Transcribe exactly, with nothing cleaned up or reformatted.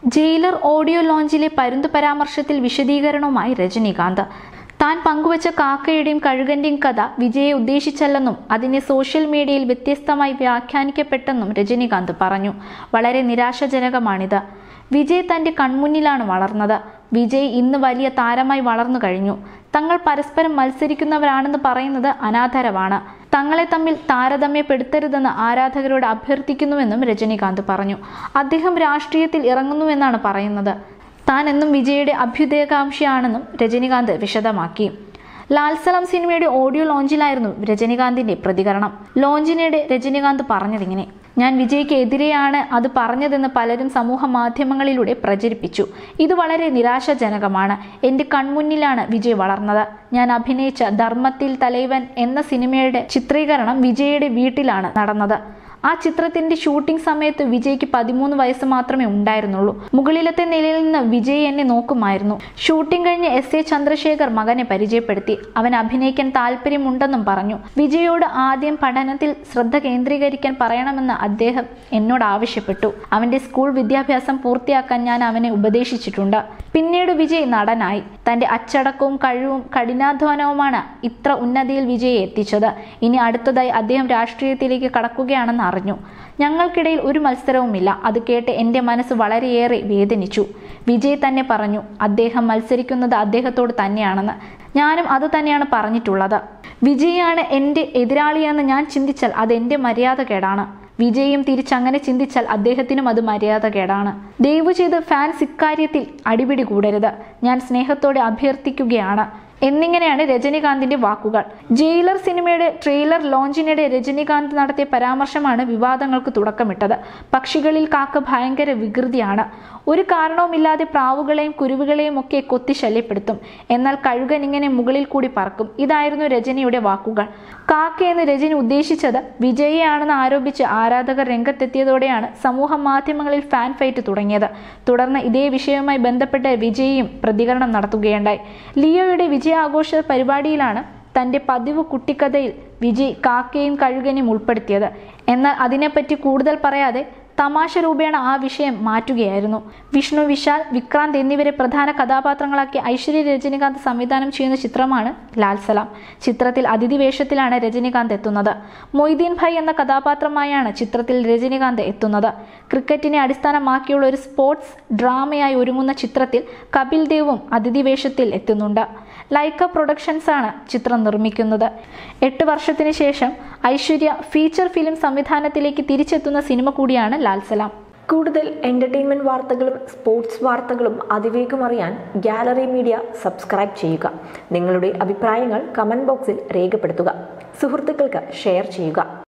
Jailer audio ലോഞ്ചിലെ പരുന്ത് പരാമർശത്തിൽ വിശദീകരണവുമായി രജനീകാന്ത്. താൻ പങ്കുവച്ച കാക്കയുടെയും കഴുകന്റെയും കഥ വിജയെ ഉദ്ദേശിച്ചല്ലെന്നും അതിനെ സോഷ്യൽ മീഡിയയിൽ വ്യത്യസ്തമായി വ്യാഖ്യാനിക്കപ്പെട്ടെന്നും രജനീകാന്ത് പറഞ്ഞു. വളരെ നിരാശാജനകമാണിത്. വിജയ് തന്റെ കൺമുന്നിലാണ് വളർന്നത്. വിജയ് ഇന്ന് വലിയ താരമായി വളർന്നു കഴിഞ്ഞു. തങ്ങൾ പരസ്പരം മത്സരിക്കുന്നവരാണെന്ന് പറയുന്നത് അനാദരവാണ്. തങ്ങളെ തമ്മിൽ താരതമ്യപ്പെടുത്തരുതെന്ന് ആരാധകരോട് അഭ്യർത്ഥിക്കുന്നുവെന്നും രജനീകാന്ത് പറഞ്ഞു. അദ്ദേഹം രാഷ്ട്രീയത്തിൽ ഇറങ്ങുന്നുവെന്നാണ് പറയുന്നത്. താൻ എന്നും വിജയുടെ അഭ്യുദയകാംക്ഷിയാണെന്നും രജനീകാന്ത് വിശദമാക്കി. ലാൽസലം സിനിമയുടെ ഓഡിയോ ലോഞ്ചിലായിരുന്നു രജനീകാന്തിന്റെ പ്രതികരണം. ലോഞ്ചിനിടെ രജനീകാന്ത് പറഞ്ഞതിങ്ങനെ: ഞാൻ വിജയ്ക്ക് എതിരെയാണ് അത് പറഞ്ഞതെന്ന് പലരും സമൂഹ മാധ്യമങ്ങളിലൂടെ പ്രചരിപ്പിച്ചു. ഇത് വളരെ നിരാശാജനകമാണ്. എൻ്റെ കൺമുന്നിലാണ് വിജയ് വളർന്നത്. ഞാൻ അഭിനയിച്ച ധർമ്മത്തിൽ തലൈവൻ എന്ന സിനിമയുടെ ചിത്രീകരണം വിജയുടെ വീട്ടിലാണ് നടന്നത്. ആ ചിത്രത്തിന്റെ ഷൂട്ടിംഗ് സമയത്ത് വിജയ്ക്ക് പതിമൂന്ന് വയസ്സ് മാത്രമേ ഉണ്ടായിരുന്നുള്ളൂ. മുകളിലത്തെ നിലയിൽ നിന്ന് വിജയ് എന്നെ നോക്കുമായിരുന്നു. ഷൂട്ടിംഗ് കഴിഞ്ഞ് എസ് എ ചന്ദ്രശേഖർ മകനെ പരിചയപ്പെടുത്തി. അവൻ അഭിനയിക്കാൻ താല്പര്യമുണ്ടെന്നും പറഞ്ഞു. വിജയോട് ആദ്യം പഠനത്തിൽ ശ്രദ്ധ കേന്ദ്രീകരിക്കാൻ പറയണമെന്ന് അദ്ദേഹം എന്നോട് ആവശ്യപ്പെട്ടു. അവന്റെ സ്കൂൾ വിദ്യാഭ്യാസം പൂർത്തിയാക്കാൻ ഞാൻ അവനെ ഉപദേശിച്ചിട്ടുണ്ട്. പിന്നീട് വിജയ് നടനായി. തന്റെ അച്ചടക്കവും കഴിവും കഠിനാധ്വാനവുമാണ് ഇത്ര ഉന്നതിയിൽ വിജയെ എത്തിച്ചത്. ഇനി അടുത്തതായി അദ്ദേഹം രാഷ്ട്രീയത്തിലേക്ക് കടക്കുകയാണെന്ന് അറിഞ്ഞു. ഞങ്ങൾക്കിടയിൽ ഒരു മത്സരവുമില്ല. അത് കേട്ട് എൻ്റെ മനസ്സ് വളരെയേറെ വേദനിച്ചു. വിജയ് തന്നെ പറഞ്ഞു അദ്ദേഹം മത്സരിക്കുന്നത് അദ്ദേഹത്തോട് തന്നെയാണെന്ന്. ഞാനും അത് തന്നെയാണ് പറഞ്ഞിട്ടുള്ളത്. വിജയാണ് എൻ്റെ എതിരാളിയെന്ന് ഞാൻ ചിന്തിച്ചാൽ അത് എൻ്റെ മര്യാദകേടാണ്. വിജയും തിരിച്ചങ്ങനെ ചിന്തിച്ചാൽ അദ്ദേഹത്തിനും അത് മര്യാദകേടാണ്. ദയവു ചെയ്ത് ഫാൻസ് ഇക്കാര്യത്തിൽ അടിപിടി കൂടരുത്. ഞാൻ സ്നേഹത്തോടെ അഭ്യർത്ഥിക്കുകയാണ് എന്നിങ്ങനെയാണ് രജനീകാന്തിന്റെ വാക്കുകൾ. ജയിലർ സിനിമയുടെ ട്രെയിലർ ലോഞ്ചിനിടെ രജനീകാന്ത് നടത്തിയ പരാമർശമാണ് വിവാദങ്ങൾക്ക് തുടക്കമിട്ടത്. പക്ഷികളിൽ കാക്ക ഭയങ്കര വികൃതിയാണ്. ഒരു കാരണവുമില്ലാതെ പ്രാവുകളെയും കുരുവികളെയും ഒക്കെ കൊത്തി ശല്യപ്പെടുത്തും. എന്നാൽ കഴുകൻ ഇങ്ങനെ മുകളിൽ കൂടി പറക്കും. ഇതായിരുന്നു രജനിയുടെ വാക്കുകൾ. കാക്കയെന്ന് രജനി ഉദ്ദേശിച്ചത് വിജയെയാണെന്ന് ആരോപിച്ച് ആരാധകർ രംഗത്തെത്തിയതോടെയാണ് സമൂഹ മാധ്യമങ്ങളിൽ ഫാൻ ഫൈറ്റ് തുടങ്ങിയത്. തുടർന്ന് ഇതേ വിഷയവുമായി ബന്ധപ്പെട്ട് വിജയും പ്രതികരണം നടത്തുകയുണ്ടായി. ലിയോയുടെ വിജയാഘോഷ പരിപാടിയിലാണ് തന്റെ പതിവ് കുട്ടിക്കഥയിൽ വിജയ് കാക്കയും കഴുകനെയും ഉൾപ്പെടുത്തിയത്. എന്നാൽ അതിനെപ്പറ്റി കൂടുതൽ പറയാതെ തമാശ രൂപേണ ആ വിഷയം മാറ്റുകയായിരുന്നു. വിഷ്ണു വിശാൽ, വിക്രാന്ത് എന്നിവരെ പ്രധാന കഥാപാത്രങ്ങളാക്കി ഐശ്വര്യ രജനീകാന്ത് സംവിധാനം ചെയ്യുന്ന ചിത്രമാണ് ലാൽസലാം. ചിത്രത്തിൽ അതിഥി വേഷത്തിലാണ് രജനീകാന്ത് എത്തുന്നത്. മൊയ്തീൻ ഭായ് എന്ന കഥാപാത്രമായാണ് ചിത്രത്തിൽ രജനീകാന്ത് എത്തുന്നത്. ക്രിക്കറ്റിനെ അടിസ്ഥാനമാക്കിയുള്ള ഒരു സ്പോർട്സ് ഡ്രാമയായി ഒരുങ്ങുന്ന ചിത്രത്തിൽ കപിൽ ദേവും അതിഥി വേഷത്തിൽ എത്തുന്നുണ്ട്. ലൈക്ക പ്രൊഡക്ഷൻസ് ആണ് ചിത്രം നിർമ്മിക്കുന്നത്. എട്ട് വർഷത്തിന് ശേഷം ഐശ്വര്യ ഫീച്ചർ ഫിലിം സംവിധാനത്തിലേക്ക് തിരിച്ചെത്തുന്ന സിനിമ കൂടിയാണ് ലാൽസലാം. കൂടുതൽ എന്റർടൈൻമെന്റ് വാർത്തകളും സ്പോർട്സ് വാർത്തകളും അതിവേഗം അറിയാൻ ഗാലറി മീഡിയ സബ്സ്ക്രൈബ് ചെയ്യുക. നിങ്ങളുടെ അഭിപ്രായങ്ങൾ കമന്റ് ബോക്സിൽ രേഖപ്പെടുത്തുക. സുഹൃത്തുക്കൾക്ക് ഷെയർ ചെയ്യുക.